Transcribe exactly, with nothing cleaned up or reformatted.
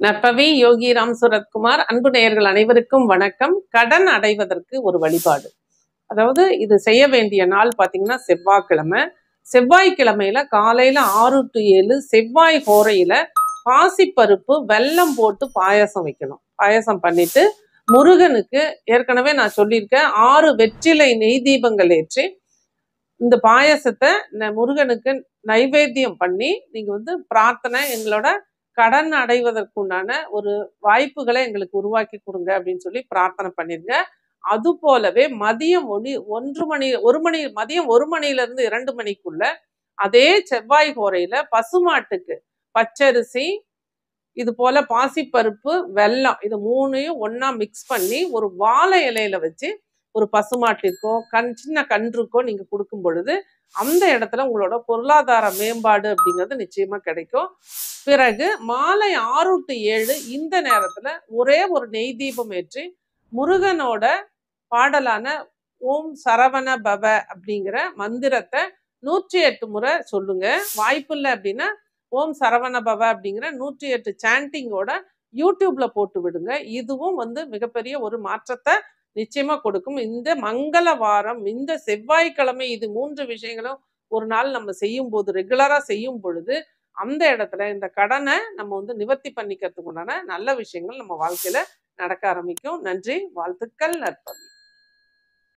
நற்பவி யோகி ராம் சுரத்குமார் அன்பு நேயர்கள் அனைவருக்கும் வணக்கம். கடன் அடைவதற்கு ஒரு வழிபாடு. அதாவது இது செய்ய வேண்டிய நாள் பார்த்தீங்கன்னா செவ்வாய்க்கிழமை. செவ்வாய்க்கிழமையில காலையில ஆறு டு ஏழு செவ்வாய் ஹோரையில பாசிப்பருப்பு வெல்லம் போட்டு பாயாசம் வைக்கணும். பாயாசம் பண்ணிட்டு முருகனுக்கு ஏற்கனவே நான் சொல்லியிருக்கேன், ஆறு வெற்றிலை நெய் தீபங்கள் ஏற்றி இந்த பாயாசத்தை முருகனுக்கு நைவேத்தியம் பண்ணி நீங்க வந்து பிரார்த்தனை, எங்களோட கடன் அடைவதற்குண்டான ஒரு வாய்ப்புகளை எங்களுக்கு உருவாக்கி கொடுங்க அப்படின்னு சொல்லி பிரார்த்தனை பண்ணிருங்க. அது போலவே மதியம் ஒளி ஒன்று மணி ஒரு மணி மதியம் ஒரு மணில இருந்து இரண்டு மணிக்குள்ள அதே செவ்வாய் கோரையில பசுமாட்டுக்கு பச்சரிசி, இது போல பாசிப்பருப்பு, வெல்லம், இது மூணையும் ஒன்னா மிக்ஸ் பண்ணி ஒரு வாழை இலையில வச்சு ஒரு பசுமாட்டிற்கோ கண் சின்ன கன்றுக்கோ நீங்க கொடுக்கும் பொழுது அந்த இடத்துல உங்களோட பொருளாதார மேம்பாடு அப்படிங்கிறது நிச்சயமா கிடைக்கும். பிறகு மாலை ஆறு டு ஏழு இந்த நேரத்துல ஒரே ஒரு நெய் தீபம் ஏற்றி முருகனோட பாடலான ஓம் சரவண பவ அப்படிங்கிற மந்திரத்தை நூற்றி எட்டு முறை சொல்லுங்க. வாய்ப்பு இல்லை அப்படின்னா ஓம் சரவண பவ அப்படிங்கிற நூற்றி எட்டு சாண்டிங்கோட யூடியூப்ல போட்டு விடுங்க. இதுவும் வந்து மிகப்பெரிய ஒரு மாற்றத்தை நிச்சயமா கொடுக்கும். இந்த மங்கள வாரம், இந்த செவ்வாய்க்கிழமை, இது மூன்று விஷயங்களும் ஒரு நாள் நம்ம செய்யும் போது, ரெகுலரா செய்யும் பொழுது அந்த இடத்துல இந்த கடனை நம்ம வந்து நிவர்த்தி பண்ணிக்கிறதுக்கு உண்டான நல்ல விஷயங்கள் நம்ம வாழ்க்கையில நடக்க ஆரம்பிக்கும். நன்றி, வாழ்த்துக்கள், நற்பவி.